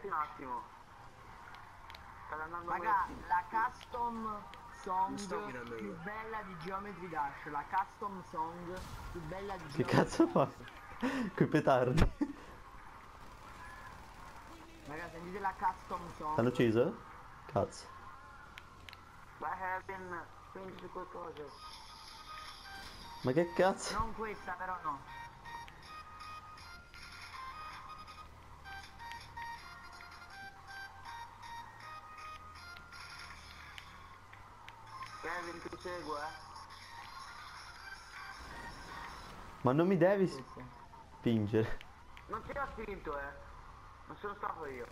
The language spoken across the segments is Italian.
un attimo. Sta andando Raga, la custom song sto mirando più io. bella di Geometry Dash. La custom song più bella di Che Geometry cazzo fa? Dash. Quei petardi. Raga, sentite la custom song. T'hanno ucciso? Cazzo. Vai Kevin, spingi su qualcosa. Ma che cazzo? Non questa, però no. Kevin ti seguo, Ma non mi devi Questa. spingere. Non ti ho spinto, Non sono stato io.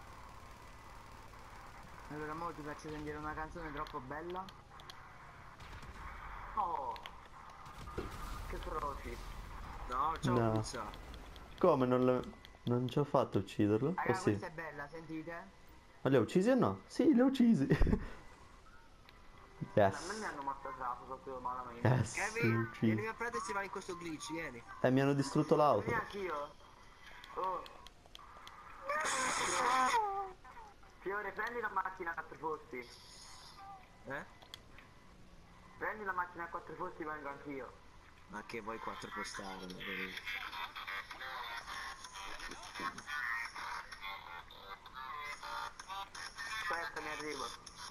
Allora, mo ti faccio sentire una canzone troppo bella. Oh! Che feroci. No, ciao No. pizza. Come non ci ho fatto ucciderlo? Raga, Oh sì. questa è bella, sentite? Ma li ho uccisi o no? Sì, li ho uccisi. A me Yes. mi hanno massacrato proprio malamente. Yes, li ho Kevin, uccisi. vieni a prendere se vai in questo glitch, vieni. Mi hanno distrutto l'auto. Vieni anch'io. Oh. Fiore, prendi la macchina a 4 posti. Eh? Prendi la macchina a 4 posti, vengo anch'io. Ma che vuoi 4 postare? Aspetta, mi arrivo.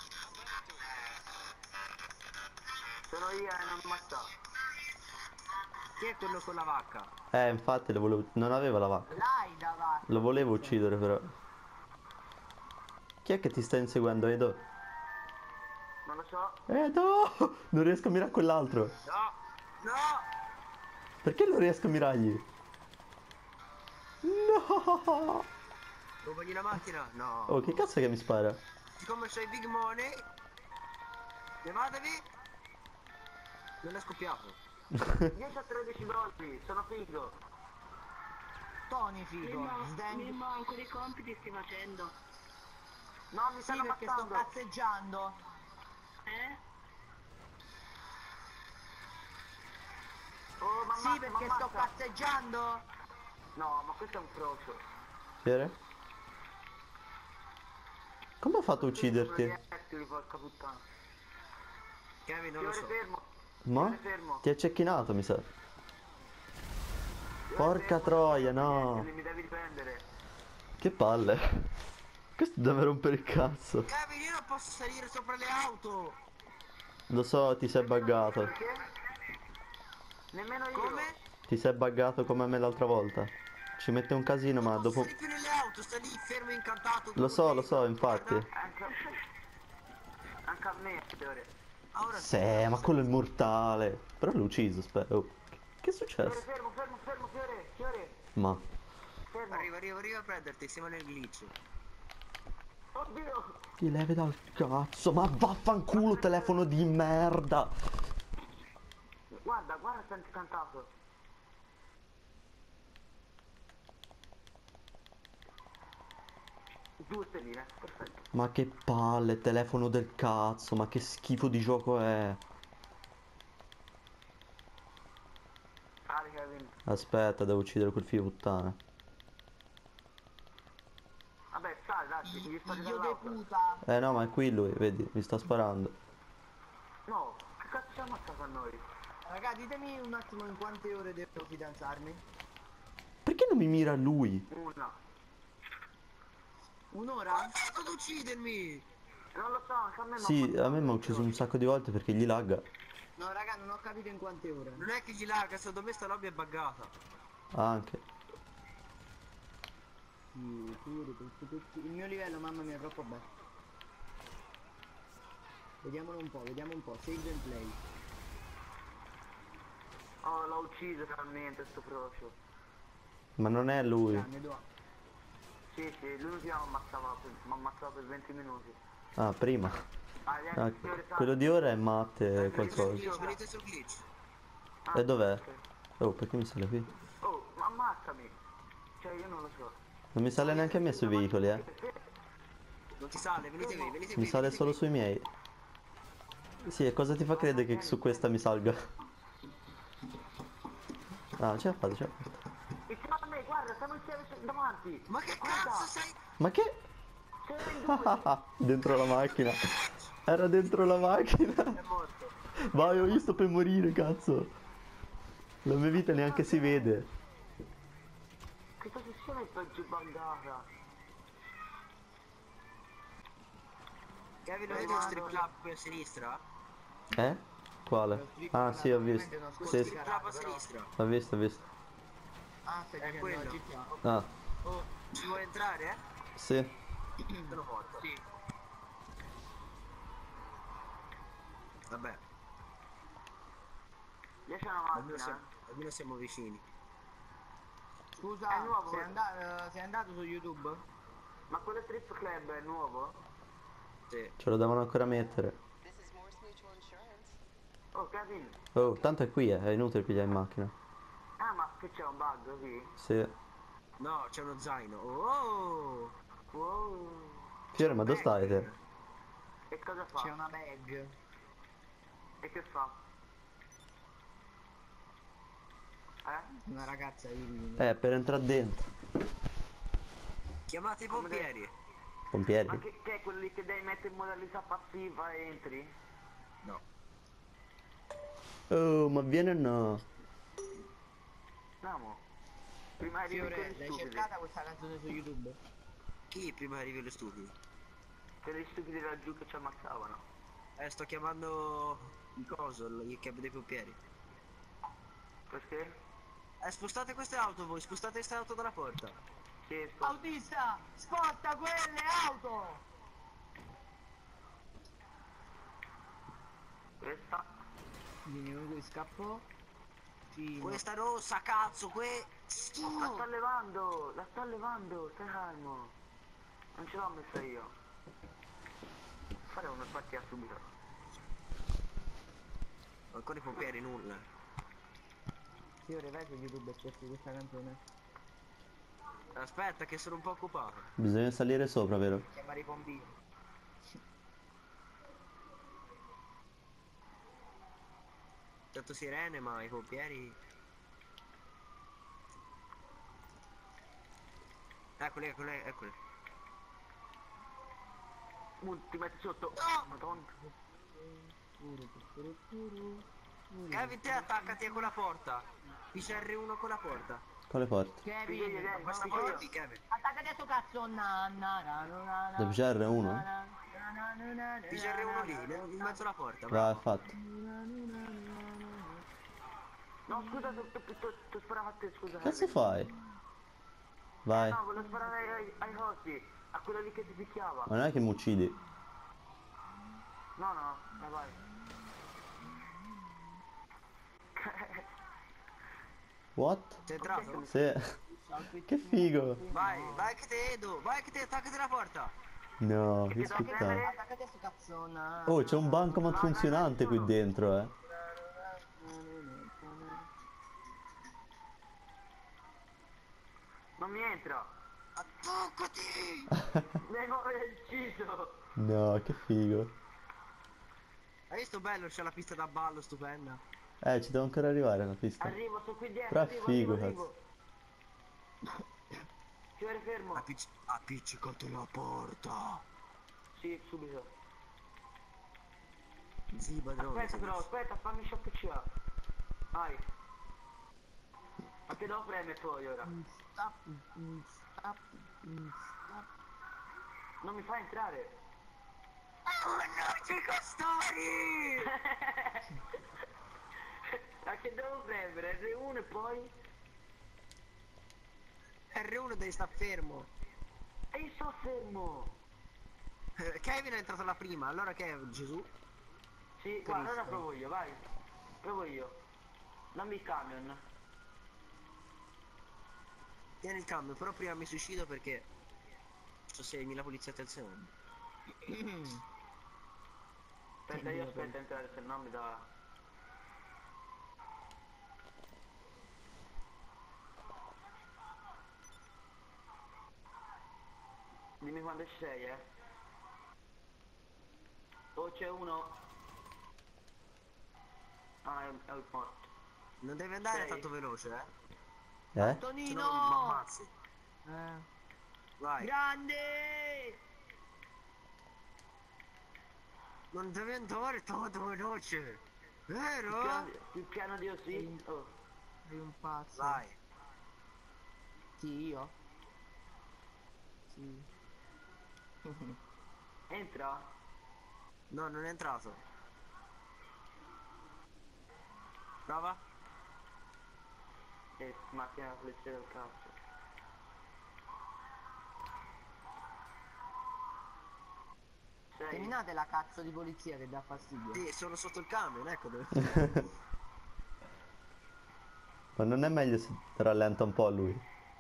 Sono io e non basta. Chi è quello con la vacca? Infatti lo volevo. Non aveva la vacca. Dai, davanti. Lo volevo uccidere però. Chi è che ti sta inseguendo, Edo? Non lo so. Edo! Non riesco a mirare quell'altro. No! No! Perché non riesco a mirargli? No! Rubagli la macchina? No. Oh, che cazzo è che mi spara? Siccome c'hai big money, levatevi. Non è scoppiato. 10 a 13 dollari, sono figo. Tony, figo. Mimmo, Sdeng. Mimmo, ancora i compiti stai facendo? No, mi Sì, stanno perché sto ammazzando. cazzeggiando. Oh, ma Sì, ammazza, perché ma sto ammazza. cazzeggiando. No, ma questo è un frocio. Fiore? Come ho fatto a ucciderti? Proiettili, porca puttana. Kevin, non lo Fiore so. fermo. Ma? Fiore fermo. Ti ha cecchinato, mi sa. Fiore Porca fermo, troia, non no. proiettili, mi devi riprendere. Che palle. Questo deve rompere il cazzo. Kevin, io non posso salire sopra le auto. Lo so, ti sei buggato. Perché? Nemmeno io. Come? Ti sei buggato come me l'altra volta. Ci mette un casino, ma Non dopo... sali più nelle auto, stai lì fermo e incantato. Lo so, infatti. Anche a me, Fiore. Ora Sì, ma quello è mortale. Però l'ho ucciso, spero. Oh, che è Fiore, successo? fermo, Fiore. Ma... Fermo. Arriva a prenderti, siamo nel glitch. Oddio. Ti levi dal cazzo, ma vaffanculo telefono di merda. Guarda, sta incantato. Due stelline, perfetto. Ma che palle, telefono del cazzo, ma che schifo di gioco è. Sali, Kevin. Aspetta, devo uccidere quel figlio puttana. Vabbè, sali, dai, gli spari Figlio de dall'auto. puta. No, ma è qui lui, vedi, mi sta sparando. No, che cazzo ci ha ammazzato a noi? Raga, ditemi un attimo in quante ore devo fidanzarmi. Perché non mi mira lui? Una. Un'ora? Ad uccidermi! Non lo so, anche a me Sì, a me mi ha ucciso un sacco di volte perché gli lagga. No, raga, non ho capito in quante ore. Non è che gli larga, secondo me sta lobby è buggata. Anche. Sì, il mio livello, mamma mia, è troppo bello. Vediamo un po', save and play. Oh, l'ho ucciso talmente sto frocio. Ma non è lui. Grande, do. Sì, lui mi ammazzava per 20 minuti. Ah, prima. Ah, gli Ah, altri Fiore, sali. quello di ora è Matte qualcosa. Venite sul glitch. Ah, E dov'è? ok. Oh, perché mi sale qui? Oh, ma ammazzami. Cioè, io non lo so. Non mi sale neanche a me sui veicoli, eh. Non ti sale, venite qui, venite qui. Mi sale venite solo qui. sui miei. Sì, e cosa ti fa credere che su questa mi salga? Ah, ce l'ha fatta, ce l'ha fatta. Vicino a me, guarda. Guarda, stiamo insieme davanti. Ma che Guarda, cazzo sei? Ma che? siamo in due. Dentro la macchina. Era dentro la macchina. È morto. Vai, io sto per morire, cazzo. La mia vita neanche si vede. Questa sessione è peggio buggata. Kevin, lo vedi lo strip club qui a sinistra? Eh? Quale? Ah, sì, ho visto. Lo Sì, sì. strip club a sinistra. Ho visto, ho visto. Ah, stai È dicendo quello. la GTA. Ah, Oh, ci vuoi entrare? sì. Sono morto. Sì. Vabbè, Io c'ho una macchina. almeno siamo vicini. Scusa, È nuovo. sei andato su YouTube? Ma quello strip club è nuovo? Sì. Ce lo devono ancora mettere. This is Morse Mutual Insurance. Oh, Kevin. Oh, tanto è qui, è inutile pigliare in macchina. Ah, ma che c'è un bug qui? Sì. No, c'è uno zaino. Oh! Wow. Fiore, ma dove stai te? E cosa fa? C'è una bag. E che fa? Una ragazza di... Per entrare dentro. Chiamate i Come pompieri. Ma Pompieri. che è quello lì che devi mettere in modalità passiva e entri? No. Oh, ma viene o no? Andiamo. Prima arrivi Fiore, quelli l'hai stupidi. cercata questa canzone su YouTube? Chi prima arrivi allo studio? Quelli stupidi laggiù che ci ammazzavano. Sto chiamando il coso, il cab dei pompieri. Perché? Spostate queste auto voi, spostate queste auto dalla porta. Sì, sto... Autista, sposta quelle auto! Questa. Vieni con cui scappò. Fino. Questa rossa, cazzo, La sto levando, stai calmo. Non ce l'ho messa io. Fare una partita subito. Ancora i pompieri nulla. Fiore, vai su YouTube e cerchi questa canzone. Aspetta che sono un po' occupato. Bisogna salire sopra, vero? Chiamare i pompini. Tanto sirene, ma i pompieri... Eccoli, eccoli, eccoli. Ti metti sotto. Madonna. Kevin, te attaccati a quella porta. PCR1 con la porta. Con le porte. Kevin, Questa Io- porta di Kevin. attaccati a sto cazzo. Da PCR1? PCR1 lì, in mezzo alla porta. Va, Bravo. fatto. No, scusa, ti sparavo a te, scusa. Cazzo Kevin. fai? Vai. No, volevo sparare ai cosi. A quello lì che ti picchiava. Ma non è che mi uccidi. No, no, vai. What? Sei entrato? Sì. Che figo. Vai, vai che te Edo, vai che te attaccati alla porta. No, che Che devo spettacolo. prendere? Attaccati a sto cazzo. Oh, c'è un bancomat funzionante qui dentro, Non mi entra. Attaccati! Devo ucciso. No, che figo. Hai visto bello, c'è la pista da ballo stupenda. Ci devo ancora arrivare alla pista. Arrivo, sto qui dietro. Però è arrivo, figo, arrivo. Fiore fermo. Appiccicato la porta. Sì, subito. Sì, padrone. Aspetta però, aspetta, fammi shoppiccare. Vai. Ma che devo premere poi ora? Non mi fa entrare. Oh no, c'è Costori! Ma che devo premere? R1 e poi? R1 devi stare fermo. E io sto fermo. Kevin è entrato la prima, allora che è Gesù? Sì, guarda, ora provo io, vai. Provo io. Dammi il camion. Tieni il cambio, però prima mi suicido perché so 6.000 poliziotti al secondo. Aspetta, io aspetta a entrare, se no mi dà... Dimmi quando ci sei, Oh, c'è uno. Ah, è morto. Non deve andare Sei? tanto veloce, eh. Eh? Se no mi Tonino! ammazzi. Vai. Grande! Non deve andare tanto veloce. Più Vero? più piano di così. Oh. Sei un pazzo. Vai. Sì, io? Sì. Entra. No, non è entrato. Prova. E macchina la polizia del cazzo. Sei. Terminate la cazzo di polizia che dà fastidio. Sì, sono sotto il camion, ecco dove. Ma non è meglio se rallenta un po' lui?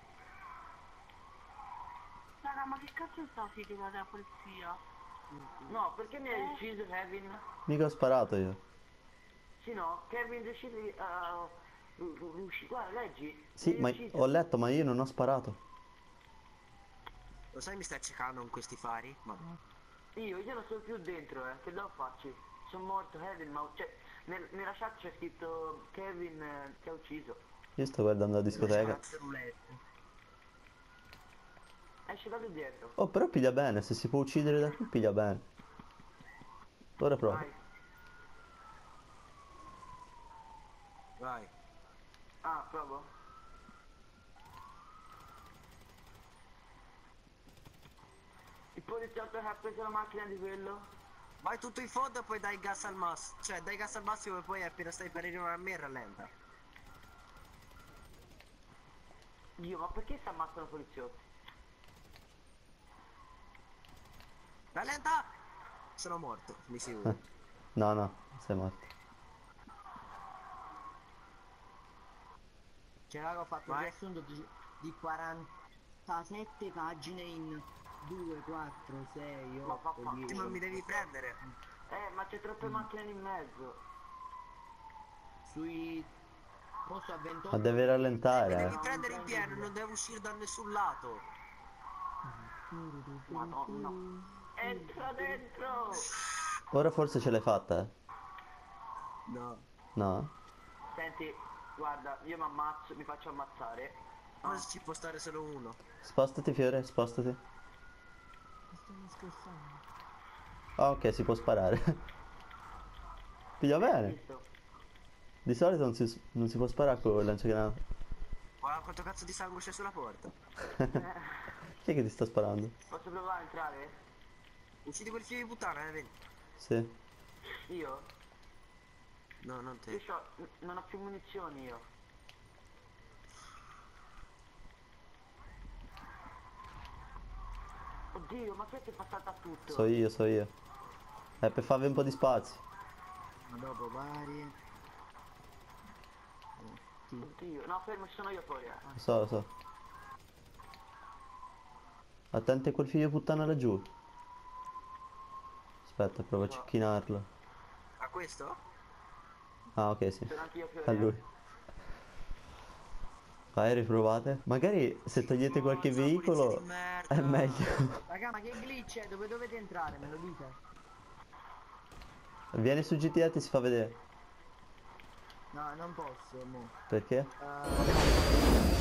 Raga, ma che cazzo sta figlio della polizia? No, perché mi hai ucciso Kevin? Mica ho sparato io. Sì no, Kevin decide guarda, leggi. Sì, mi ma hai ucciso. ho letto, ma io non ho sparato. Lo sai mi stai accecando con questi fari? Ma Io non sono più dentro, che devo farci? Sono morto Kevin, ma cioè, nella chat c'è scritto Kevin ti ha ucciso. Io sto guardando la discoteca. cazzo roulette. Esci da lì dietro. Oh, però piglia bene, se si può uccidere da qui piglia bene. Ora provo. Vai. Vai. Ah, provo. Il poliziotto che ha preso la macchina di quello. Vai tutto in fondo e poi dai gas al massimo. Cioè dai gas al massimo e poi appena stai per arrivare a me rallenta. Dio, ma perché si ammazzano i poliziotti? Rallenta! Sono morto, mi sicuro. No, no, sei morto. Cioè raga, ho fatto un Vai. riassunto di 47 pagine in 2, 4, 6, Ma 8, vaffanculo. 10. Non mi devi prendere. Ma c'è troppe macchine in mezzo. Sui... Posto a 28. Ma deve Mi rallentare, devi eh. prendere in pieno, non devo uscire da nessun lato. Madonna. Entra dentro! Ora forse ce l'hai fatta, eh. No. No? Senti, guarda, io mi ammazzo, mi faccio ammazzare. Ma ci può stare solo uno. Spostati, Fiore, spostati. Mi stiamo scherzando. Ah, ok, si può sparare. Piglia bene. Visto? Di solito non si può sparare con il lanciagranate. Guarda quanto cazzo di sangue c'è sulla porta. Chi è che ti sta sparando? Posso provare a entrare? Uccidi quel figlio di puttana, vedi? Sì. Io? No, non te. Non ho più munizioni io. Oddio, ma che ti fa saltare tutto? So io, so io. Per farvi un po' di spazio. Ma dopo vari... Sì. Oddio, no fermo, ci sono io fuori. Lo so, lo so. Attenti a quel figlio di puttana laggiù. Aspetta, provo a cecchinarlo. A questo? Ah, ok, sì. Sono anche io fuori. A lui. Vai, riprovate. Magari se togliete qualche Forza, veicolo polizia di merda. è meglio. Raga, ma che glitch è? Dove dovete entrare? Me lo dite? Vieni su GTA e ti si fa vedere. No, non posso, mo. Perché?